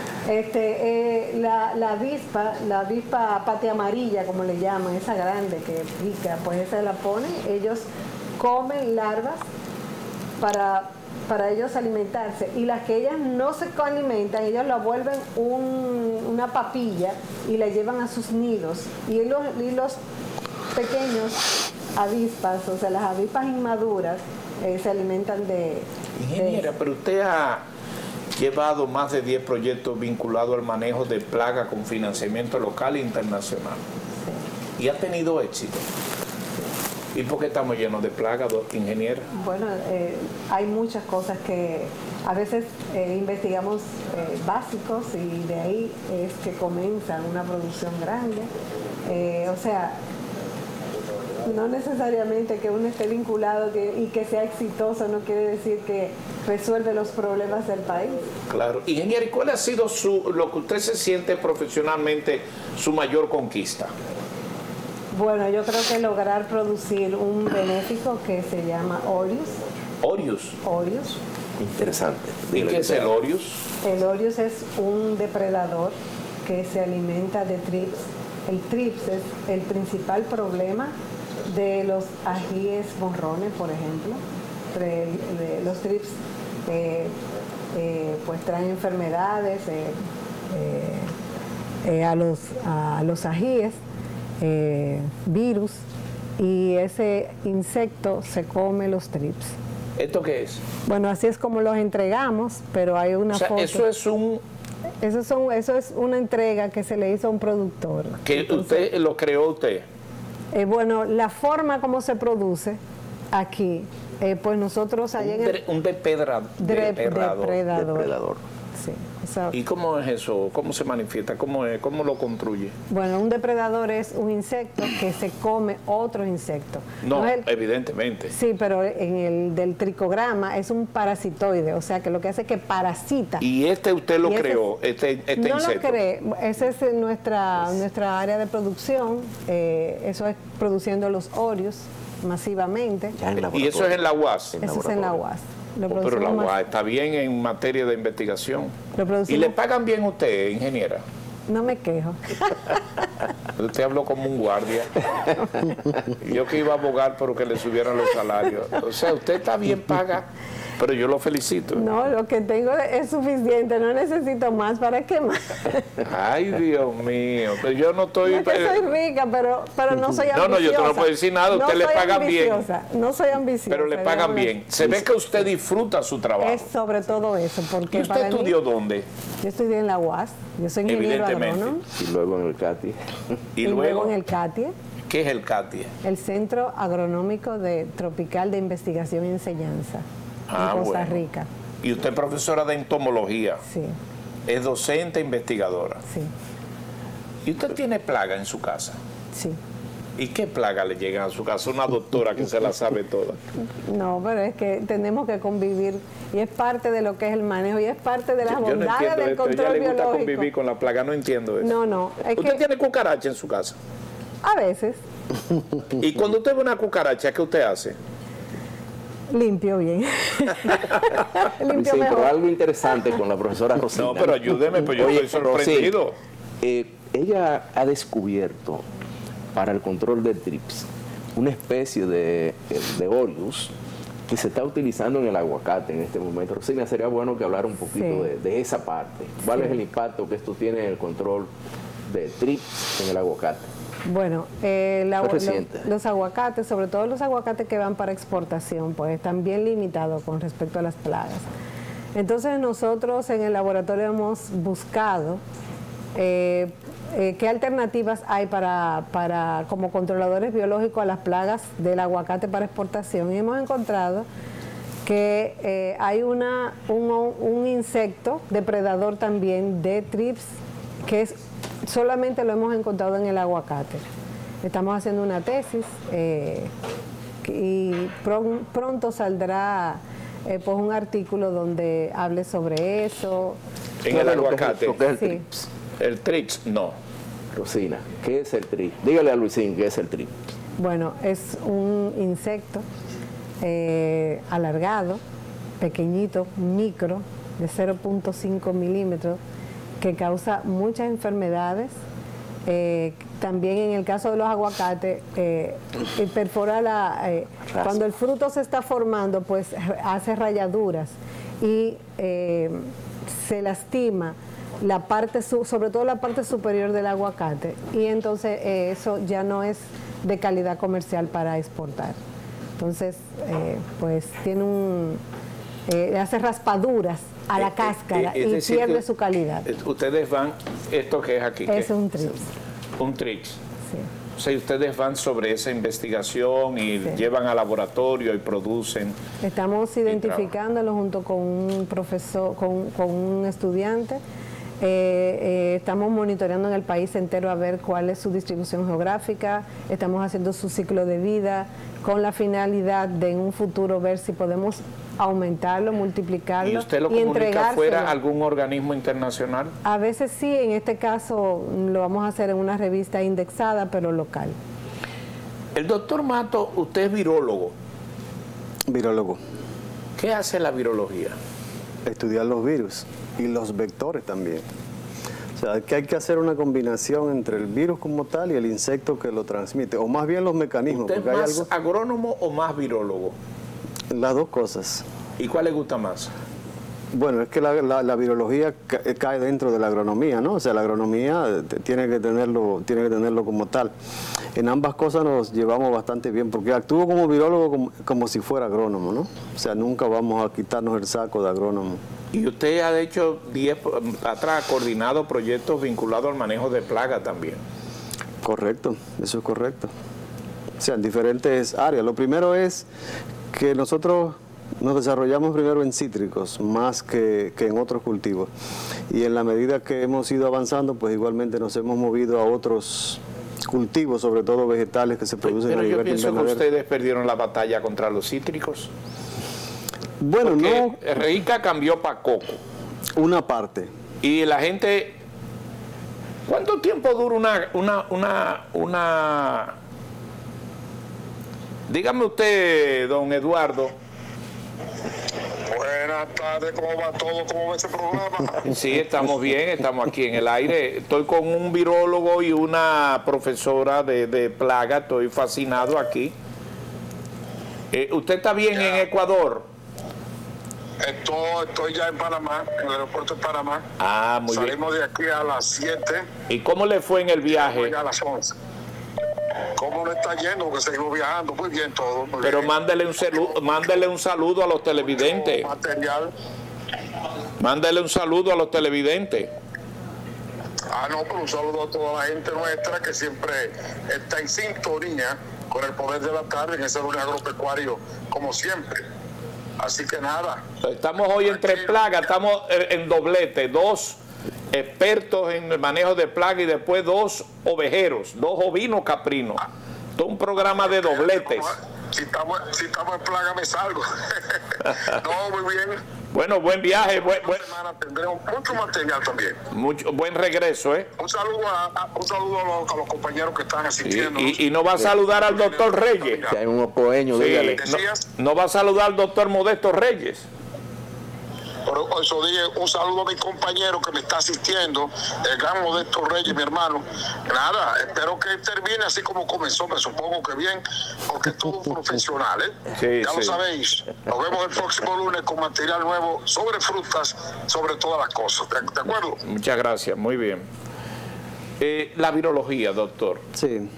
Este, eh, la, la avispa, la avispa patea amarilla, como le llaman, esa grande que pica, pues esa la ponen, ellos comen larvas para, para ellos alimentarse, y las que ellas no se alimentan, ellos la vuelven un- una papilla y la llevan a sus nidos, y los, y los pequeños avispas, o sea, las avispas inmaduras, eh, se alimentan de... Ingeniera, pero usted ha llevado más de diez proyectos vinculados al manejo de plagas con financiamiento local e internacional. Y ha tenido éxito. ¿Y por qué estamos llenos de plagas, dos ingeniera? Bueno, eh, hay muchas cosas que a veces eh, investigamos eh, básicos, y de ahí es que comienza una producción grande. Eh, o sea, no necesariamente que uno esté vinculado que- y que sea exitoso no quiere decir que resuelve los problemas del país. Claro. Ingeniera, ¿y cuál ha sido su, lo que usted se siente profesionalmente su mayor conquista? Bueno, yo creo que lograr producir un benéfico que se llama Orius. Orius. Orius. Interesante. ¿Y Dile qué que es el sea. Orius? El Orius es un depredador que se alimenta de trips. El trips es el principal problema de los ajíes morrones, por ejemplo. Tre- de- Los trips eh, eh, pues traen enfermedades eh, eh, eh, a, los, a los ajíes, eh, virus, y ese insecto se come los trips. ¿Esto qué es? Bueno, así es como los entregamos, pero hay una O sea, foto. eso es un Eso, son, eso es una entrega que se le hizo a un productor. que usted lo creó usted. Eh, bueno, la forma como se produce aquí, eh, pues nosotros allá Un, en el dre- un depedra- Dre- depredador. depredador. Depredador. Sí. O sea, ¿Y cómo es eso? ¿Cómo se manifiesta? ¿Cómo, es? ¿Cómo lo construye? bueno, un depredador es un insecto que se come otros insectos. No, es el- evidentemente. Sí, pero en el del tricograma es un parasitoide, o sea que lo que hace es que parasita. ¿Y este usted lo Y ese creó, este, este no insecto? lo cree, esa es nuestra, nuestra área de producción, eh, eso es produciendo los óreos masivamente. Ya en ¿Y eso es en la U A S? Eso es en la U A S. Lo Oh, pero la producimos U A S mas- está bien en materia de investigación. Lo ¿Y producimos- le pagan bien a usted, ingeniera? No me quejo. Usted habló como un guardia. Yo que iba a abogar pero que le subieran los salarios. O sea, usted está bien paga, pero yo lo felicito. No, lo que tengo es suficiente, no necesito más. ¿Para qué más? Ay, Dios mío. Pero yo no estoy... No es que soy rica, pero, pero no soy ambiciosa. No, no, yo te no puedo decir nada, usted le soy pagan bien. ambiciosa, No soy ambiciosa. Pero le pagan déjame- bien. Se ve que usted disfruta su trabajo. Es sobre todo eso, porque ¿Y usted para mí- estudió dónde? yo estudié en la U A S, yo soy ingeniero Evidentemente. agrónomo, Y luego en el CATI. Y, y luego, luego en el CATIE, ¿qué es el CATIE? el Centro Agronómico de Tropical de Investigación y Enseñanza, Ah, en Costa bueno. Rica. Y usted es profesora de entomología, Sí, es docente investigadora. sí, ¿Y usted tiene plaga en su casa? sí. ¿Y qué plaga le llegan a su casa? Una doctora que se la sabe toda. No, pero es que tenemos que convivir y es parte de lo que es el manejo y es parte de las Yo no bondades entiendo del esto. control ¿Ya le gusta biológico. convivir con la plaga? No entiendo eso. No, no, es ¿Usted que tiene cucaracha en su casa? a veces Y cuando usted ve una cucaracha, ¿qué usted hace? limpio bien. limpio Sí, pero mejor. algo interesante con la profesora Rosina. No, pero ayúdeme, pues yo Oye, estoy sorprendido. Rosy, eh, ella ha descubierto para el control del trips una especie de, de Orius que se está utilizando en el aguacate en este momento. Rosina, sería bueno que hablara un poquito Sí. de, de esa parte. ¿Cuál Sí. es el impacto que esto tiene en el control de trips en el aguacate? Bueno, eh, la- Fue lo- reciente. los aguacates, sobre todo los aguacates que van para exportación, pues están bien limitados con respecto a las plagas. Entonces nosotros en el laboratorio hemos buscado eh, eh, qué alternativas hay para, para como controladores biológicos a las plagas del aguacate para exportación y hemos encontrado que eh, hay una, un, un insecto depredador también de trips que es, solamente lo hemos encontrado en el aguacate. Estamos haciendo una tesis eh, y pron- pronto saldrá eh, pues un artículo donde hable sobre eso. En el Claro, lo que es- aguacate. lo que es el Sí. trips. El trix, no. Rosina, ¿qué es el trips? Dígale a Luisín qué es el trips. Bueno, es un insecto eh, alargado, pequeñito, micro, de cero punto cinco milímetros, que causa muchas enfermedades. Eh, también en el caso de los aguacates, eh, eh, perfora la... eh, Raspa. cuando el fruto se está formando, pues hace rayaduras y eh, se lastima la parte, su- sobre todo la parte superior del aguacate, y entonces eh, eso ya no es de calidad comercial para exportar. Entonces, eh, pues tiene un... eh, hace raspaduras a la Eh, eh, cáscara eh, es y decir pierde que, su calidad. eh, Ustedes van, esto que es aquí, ¿qué? Es un trips. Un trix. Sí. O sea, ustedes van sobre esa investigación y Sí. llevan al laboratorio y producen. Estamos identificándolo junto con un profesor, con, con un estudiante. Eh, eh, estamos monitoreando en el país entero a ver cuál es su distribución geográfica. Estamos haciendo su ciclo de vida con la finalidad de en un futuro ver si podemos aumentarlo, multiplicarlo ¿Y usted lo y comunica entregárselo. fuera a algún organismo internacional? A veces sí, en este caso lo vamos a hacer en una revista indexada, pero local. El doctor Mato, usted es virólogo. Virólogo. ¿Qué hace la virología? Estudiar los virus y los vectores también. O sea, que hay que hacer una combinación entre el virus como tal y el insecto que lo transmite, o más bien los mecanismos, ¿Usted es porque hay más algo, agrónomo o más virólogo? las dos cosas. ¿Y cuál le gusta más? Bueno, es que la, la- la virología ca- cae dentro de la agronomía, ¿no? O sea, la agronomía eh, t- tiene que tenerlo, tiene que tenerlo como tal. En ambas cosas nos llevamos bastante bien, porque actúo como virólogo como, como si fuera agrónomo, ¿no? O sea, nunca vamos a quitarnos el saco de agrónomo. Y usted ha hecho diez atrás, ha coordinado proyectos vinculados al manejo de plagas también. Correcto, eso es correcto. O sea, en diferentes áreas. Lo primero es que nosotros nos desarrollamos primero en cítricos más que, que en otros cultivos. Y en la medida que hemos ido avanzando, pues igualmente nos hemos movido a otros cultivos, sobre todo vegetales que se producen Pero a nivel yo pienso que invernadero. ustedes perdieron la batalla contra los cítricos. Bueno, Porque no Rica cambió para coco. una parte. Y la gente... ¿Cuánto tiempo dura una... una, una, una... Dígame usted, don Eduardo. Buenas tardes, ¿cómo va todo? ¿Cómo va ese programa? Sí, estamos bien, estamos aquí en el aire. Estoy con un virólogo y una profesora de, de plaga, estoy fascinado aquí. Eh, ¿Usted está bien Ya. en Ecuador? Estoy, estoy ya en Panamá, en el aeropuerto de Panamá. Ah, muy bien. Salimos de aquí a las siete, ¿Y cómo le fue en el viaje? ya a las once. ¿Cómo no está yendo? Porque seguimos viajando, muy bien todo. Muy Pero bien. mándele un, saludo, mándele un saludo a los televidentes. Material. Mándele un saludo a los televidentes. Ah, no, pero un saludo a toda la gente nuestra que siempre está en sintonía con el poder de la tarde en ese lunes agropecuario, como siempre. Así que nada. Estamos hoy entre plagas, estamos en doblete, dos expertos en el manejo de plaga y después dos ovejeros, dos ovinos caprinos. Todo un programa de dobletes. Si estamos, si estamos en plaga me salgo. No, muy bien. Bueno, buen viaje, buen, buen, Esta semana tendremos mucho material también. mucho, buen regreso, ¿eh? Un saludo a, a- un saludo a los, a los compañeros que están Y, asistiendo. y, y no va a saludar al doctor Reyes. Si hay un ocoeño, Sí, dígale. no, no va a saludar al doctor Modesto Reyes. Por eso dije un saludo a mi compañero que me está asistiendo, el gran Modesto Reyes, mi hermano. Nada, espero que termine así como comenzó, me supongo que bien, porque es todo profesional, ¿eh? Sí, ya sí. lo sabéis. Nos vemos el próximo lunes con material nuevo sobre frutas, sobre todas las cosas. ¿De, de acuerdo? Muchas gracias, muy bien. Eh, la virología, doctor. Sí.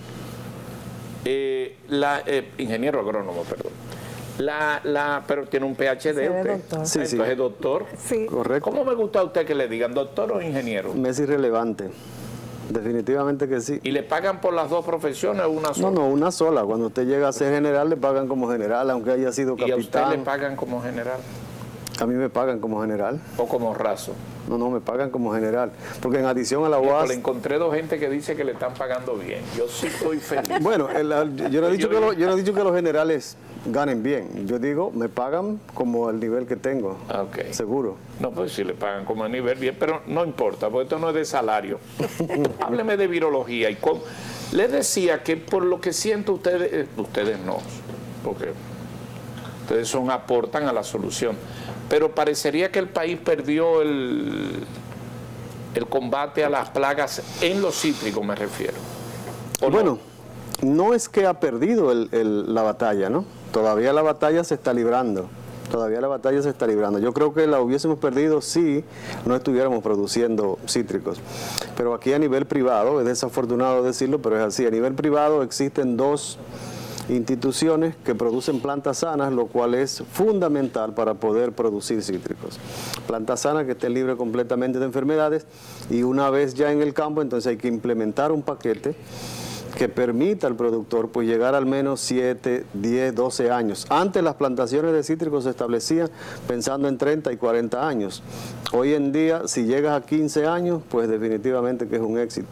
Eh, la, eh, ingeniero agrónomo, perdón. La, la, pero tiene un P H D Sí, usted. doctor. Sí, sí. Entonces, doctor. Sí. Correcto. ¿Cómo me gusta a usted que le digan doctor o ingeniero? Me es irrelevante. Definitivamente que sí. ¿Y le pagan por las dos profesiones o una sola? No, no, una sola. Cuando usted llega a ser general, le pagan como general, aunque haya sido ¿Y a usted le capitán. pagan como general A mí me pagan como general. o como raso? No, no, me pagan como general. Porque en adición a la Yo U A le S... encontré dos gente que dice que le están pagando bien. Yo sí estoy feliz. Bueno, el- yo, no he dicho que lo- yo no he dicho que los generales ganen bien. Yo digo, me pagan como el nivel que tengo. Ah, ok. Seguro. No, pues sí le pagan como a nivel bien, pero no importa, porque esto no es de salario. Hábleme de virología y cómo. Les decía que por lo que siento ustedes, eh, ustedes no, porque ustedes son aportan a la solución, pero parecería que el país perdió el, el combate a las plagas en los cítricos, me refiero. ¿O no? Bueno, no es que ha perdido el- el- la batalla, ¿no? Todavía la batalla se está librando. Todavía la batalla se está librando. Yo creo que la hubiésemos perdido si no estuviéramos produciendo cítricos. Pero aquí a nivel privado, es desafortunado decirlo, pero es así. A nivel privado existen dos instituciones que producen plantas sanas, lo cual es fundamental para poder producir cítricos. Plantas sanas que estén libres completamente de enfermedades y una vez ya en el campo, entonces hay que implementar un paquete que permita al productor pues llegar al menos siete, diez, doce años. Antes las plantaciones de cítricos se establecían pensando en treinta y cuarenta años. Hoy en día, si llegas a quince años, pues definitivamente que es un éxito.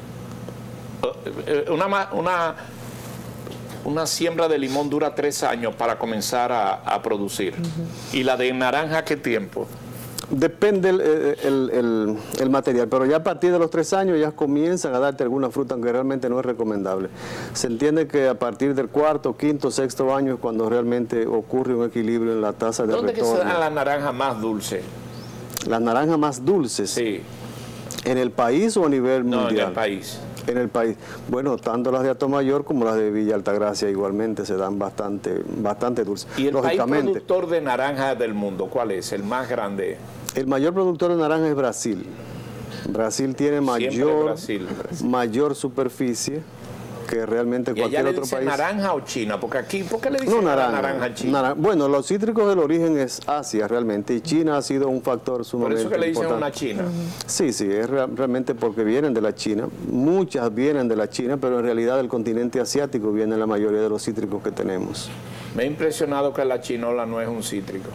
Eh, Una, ma- una, una siembra de limón dura tres años para comenzar a, a producir. ¿Y la de naranja qué tiempo? Depende el, el- el- el material, pero ya a partir de los tres años ya comienzan a darte alguna fruta, aunque realmente no es recomendable. Se entiende que a partir del cuarto, quinto, sexto año es cuando realmente ocurre un equilibrio en la tasa de ¿Dónde que se retorno. da la naranja más dulce? Las naranjas más dulces, Sí, ¿en el país o a nivel no, mundial? en el país. En el país. Bueno, tanto las de Atomayor como las de Villa Altagracia igualmente se dan bastante, bastante dulces. ¿Y el país Lógicamente, productor de naranja del mundo cuál es? El más grande. el mayor productor de naranja es Brasil. Brasil tiene Siempre mayor, Brasil. mayor superficie que realmente ¿Y allá cualquier le otro dicen país. naranja o china? Porque aquí, ¿por qué le dicen No, a la naranja. naranja china? Naran- Bueno, los cítricos del origen es Asia realmente y China ha sido un factor Por sumamente eso que le dicen importante. una china. Sí, sí, es rea- realmente porque vienen de la China. Muchas vienen de la China, pero en realidad del continente asiático vienen la mayoría de los cítricos que tenemos. Me ha impresionado que la chinola no es un cítrico.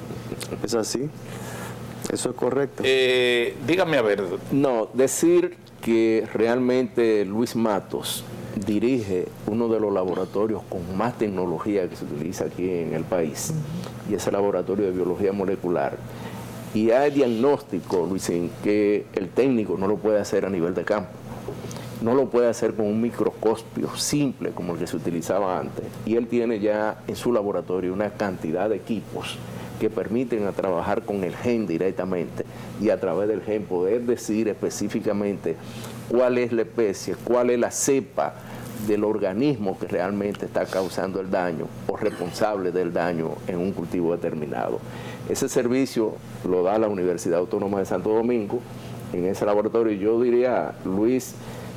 Es así, eso es correcto. Eh, dígame a ver. No, decir que realmente Luis Matos dirige uno de los laboratorios con más tecnología que se utiliza aquí en el país, y es el laboratorio de biología molecular. Y hay diagnóstico, Luisín, que el técnico no lo puede hacer a nivel de campo. No lo puede hacer con un microscopio simple como el que se utilizaba antes. Y él tiene ya en su laboratorio una cantidad de equipos que permiten a trabajar con el gen directamente y a través del gen poder decir específicamente cuál es la especie, cuál es la cepa del organismo que realmente está causando el daño o responsable del daño en un cultivo determinado. Ese servicio lo da la Universidad Autónoma de Santo Domingo en ese laboratorio. Yo diría, Luis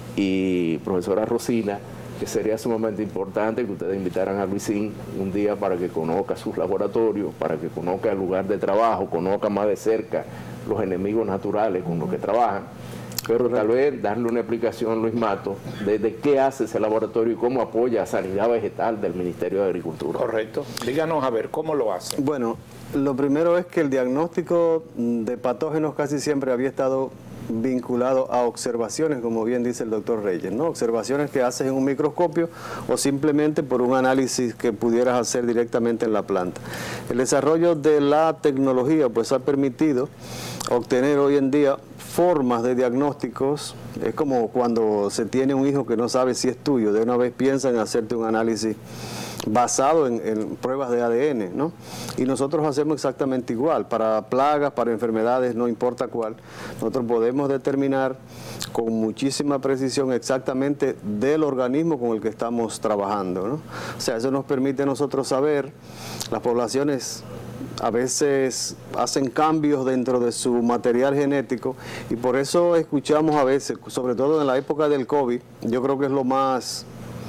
y profesora Rosina, que sería sumamente importante que ustedes invitaran a Luisín un día para que conozca sus laboratorios, para que conozca el lugar de trabajo, conozca más de cerca los enemigos naturales con los que trabajan, pero tal vez darle una explicación a Luis Matos de, de qué hace ese laboratorio y cómo apoya a Sanidad Vegetal del Ministerio de Agricultura. Correcto. Díganos a ver, ¿cómo lo hace? Bueno, lo primero es que el diagnóstico de patógenos casi siempre había estado vinculado a observaciones, como bien dice el doctor Reyes, ¿no? Observaciones que haces en un microscopio o simplemente por un análisis que pudieras hacer directamente en la planta. El desarrollo de la tecnología pues ha permitido obtener hoy en día formas de diagnósticos. Es como cuando se tiene un hijo que no sabe si es tuyo, de una vez piensa en hacerte un análisis basado en, en pruebas de A D N, ¿no? Y nosotros hacemos exactamente igual, para plagas, para enfermedades, no importa cuál, nosotros podemos determinar con muchísima precisión exactamente del organismo con el que estamos trabajando, ¿no? O sea, eso nos permite a nosotros saber, las poblaciones a veces hacen cambios dentro de su material genético y por eso escuchamos a veces, sobre todo en la época del COVID, yo creo que es lo más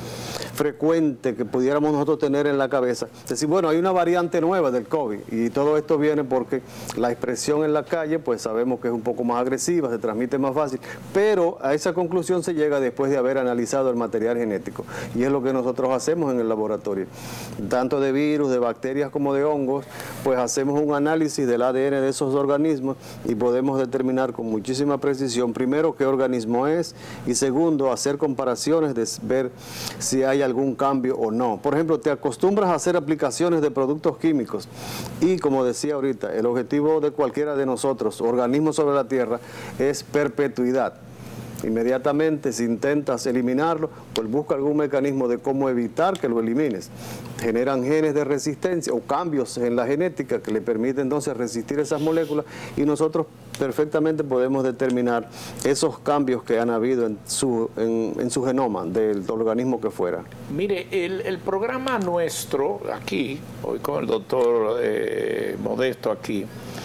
frecuente que pudiéramos nosotros tener en la cabeza, decir, bueno, hay una variante nueva del COVID y todo esto viene porque la expresión en la calle, pues sabemos que es un poco más agresiva, se transmite más fácil, pero a esa conclusión se llega después de haber analizado el material genético y es lo que nosotros hacemos en el laboratorio, tanto de virus, de bacterias como de hongos, pues hacemos un análisis del A D N de esos organismos y podemos determinar con muchísima precisión, primero, qué organismo es y segundo, hacer comparaciones de ver si hay algún cambio o no. Por ejemplo, te acostumbras a hacer aplicaciones de productos químicos y, como decía ahorita, el objetivo de cualquiera de nosotros, organismos sobre la Tierra, es perpetuidad. Inmediatamente, si intentas eliminarlo, pues busca algún mecanismo de cómo evitar que lo elimines. Generan genes de resistencia o cambios en la genética que le permiten entonces resistir esas moléculas y nosotros perfectamente podemos determinar esos cambios que han habido en su, en, en su genoma del organismo que fuera. Mire, el, el programa nuestro aquí, hoy con el doctor eh, Modesto aquí,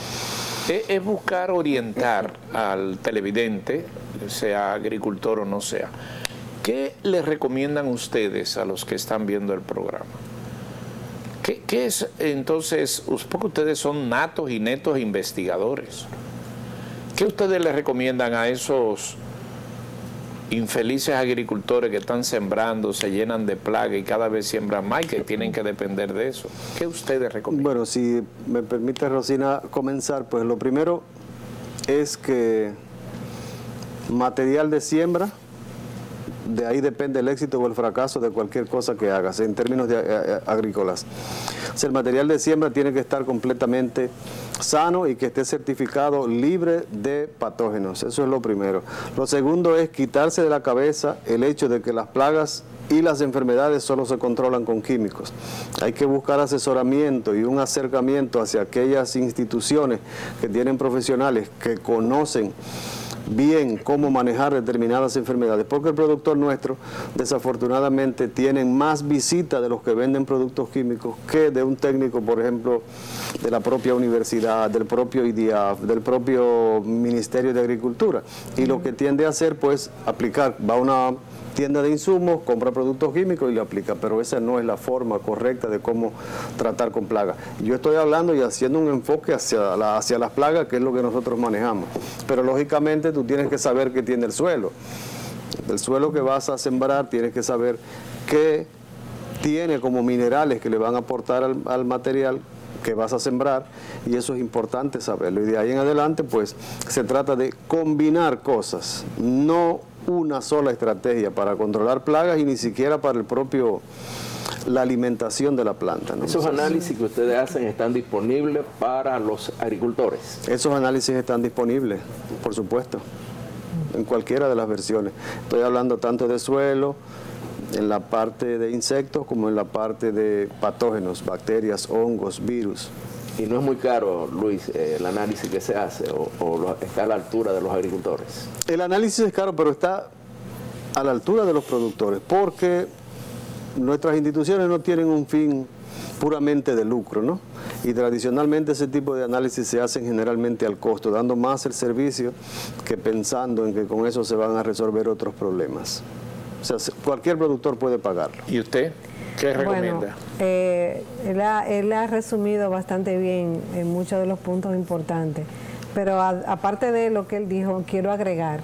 es, es buscar orientar al televidente, sea agricultor o no sea. ¿Qué le recomiendan ustedes a los que están viendo el programa? ¿Qué, qué es entonces, porque ustedes son natos y netos investigadores? ¿Qué ustedes le recomiendan a esos infelices agricultores que están sembrando, se llenan de plaga y cada vez siembran más y que tienen que depender de eso? ¿Qué ustedes recomiendan? Bueno, si me permite, Rosina, comenzar, pues lo primero es que material de siembra, de ahí depende el éxito o el fracaso de cualquier cosa que hagas en términos de, eh, agrícolas. O sea, el material de siembra tiene que estar completamente sano y que esté certificado libre de patógenos. Eso es lo primero. Lo segundo es quitarse de la cabeza el hecho de que las plagas y las enfermedades solo se controlan con químicos. Hay que buscar asesoramiento y un acercamiento hacia aquellas instituciones que tienen profesionales que conocen bien cómo manejar determinadas enfermedades, porque el productor nuestro desafortunadamente tiene más visita de los que venden productos químicos que de un técnico, por ejemplo, de la propia universidad, del propio I D I A F, del propio Ministerio de Agricultura, y lo que tiende a hacer, pues, aplicar, va a una tienda de insumos, compra productos químicos y le aplica, pero esa no es la forma correcta de cómo tratar con plagas. Yo estoy hablando y haciendo un enfoque hacia, la, hacia las plagas, que es lo que nosotros manejamos, pero lógicamente tú tienes que saber qué tiene el suelo. Del suelo que vas a sembrar tienes que saber qué tiene como minerales que le van a aportar al, al material que vas a sembrar, y eso es importante saberlo. Y de ahí en adelante, pues, se trata de combinar cosas, no una sola estrategia para controlar plagas y ni siquiera para el propio, la alimentación de la planta, ¿no? Esos análisis que ustedes hacen están disponibles para los agricultores. Esos análisis están disponibles, por supuesto, en cualquiera de las versiones. Estoy hablando tanto de suelo, en la parte de insectos, como en la parte de patógenos, bacterias, hongos, virus. Y no es muy caro, Luis, eh, el análisis que se hace, o, o lo, está a la altura de los agricultores. El análisis es caro, pero está a la altura de los productores, porque nuestras instituciones no tienen un fin puramente de lucro, ¿no? Y tradicionalmente ese tipo de análisis se hacen generalmente al costo, dando más el servicio que pensando en que con eso se van a resolver otros problemas. O sea, cualquier productor puede pagarlo. ¿Y usted qué recomienda? Bueno, eh, él, ha, él ha resumido bastante bien en muchos de los puntos importantes, pero a, aparte de lo que él dijo, quiero agregar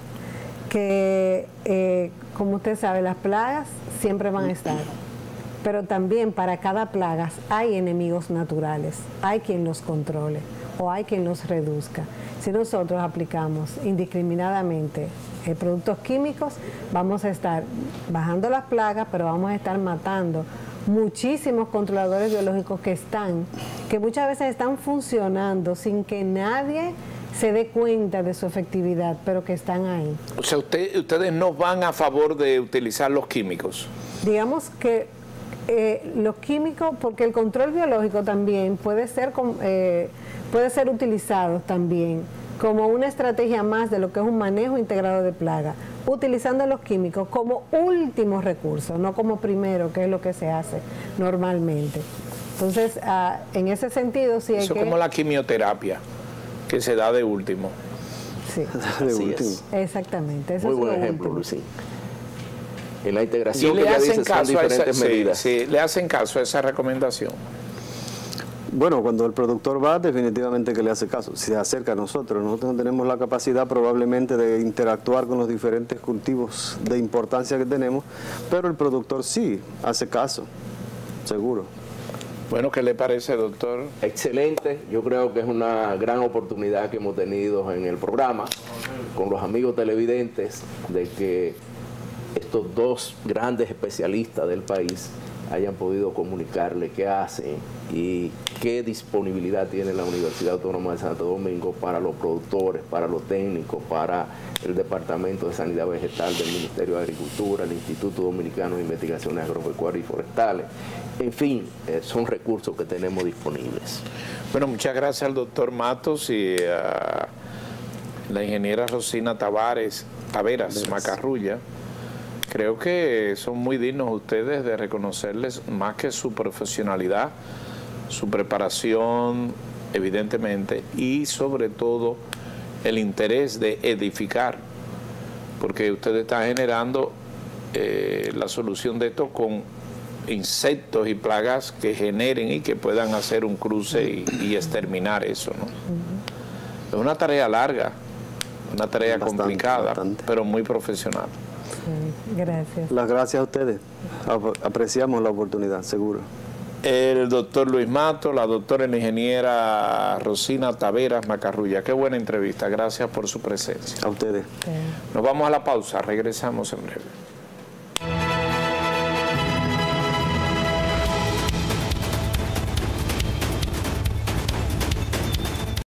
que, eh, como usted sabe, las plagas siempre van a estar, pero también para cada plaga hay enemigos naturales, hay quien los controle o hay quien los reduzca. Si nosotros aplicamos indiscriminadamente eh, productos químicos, vamos a estar bajando las plagas, pero vamos a estar matando muchísimos controladores biológicos que están, que muchas veces están funcionando sin que nadie se dé cuenta de su efectividad, pero que están ahí. O sea, usted, ustedes no van a favor de utilizar los químicos. Digamos que eh, los químicos, porque el control biológico también puede ser, eh, puede ser utilizado también como una estrategia más de lo que es un manejo integrado de plagas, utilizando los químicos como último recurso, no como primero, que es lo que se hace normalmente. Entonces, ah, en ese sentido, sí hay Eso que... es como la quimioterapia, que se da de último. Sí, De Así último. es. exactamente. Eso Muy es buen lo ejemplo, último. Luisín. En la Y integración que le ya hacen, dices son caso a esa, diferentes sí, medidas. sí, le hacen caso a esa recomendación. Bueno, cuando el productor va, definitivamente que le hace caso, se acerca a nosotros. Nosotros no tenemos la capacidad probablemente de interactuar con los diferentes cultivos de importancia que tenemos, pero el productor sí hace caso, seguro. Bueno, ¿qué le parece, doctor? Excelente, yo creo que es una gran oportunidad que hemos tenido en el programa con los amigos televidentes de que estos dos grandes especialistas del país hayan podido comunicarle qué hacen y qué disponibilidad tiene la Universidad Autónoma de Santo Domingo para los productores, para los técnicos, para el Departamento de Sanidad Vegetal del Ministerio de Agricultura, el Instituto Dominicano de Investigaciones Agropecuarias y Forestales. En fin, eh, son recursos que tenemos disponibles. Bueno, muchas gracias al doctor Matos y a la ingeniera Rosina Tavares, Taveras Macarrulla. Creo que son muy dignos ustedes de reconocerles más que su profesionalidad, su preparación, evidentemente, y sobre todo el interés de edificar, porque ustedes están generando eh, la solución de esto con insectos y plagas que generen y que puedan hacer un cruce y, y exterminar eso, ¿no? Uh-huh. Es una tarea larga, una tarea bastante, complicada, bastante. pero muy profesional. Sí, gracias. Las gracias a ustedes. Apreciamos la oportunidad, seguro. El doctor Luis Matos, la doctora la ingeniera Rosina Taveras Macarrulla. Qué buena entrevista. Gracias por su presencia. A ustedes. Sí. Nos vamos a la pausa. Regresamos en breve.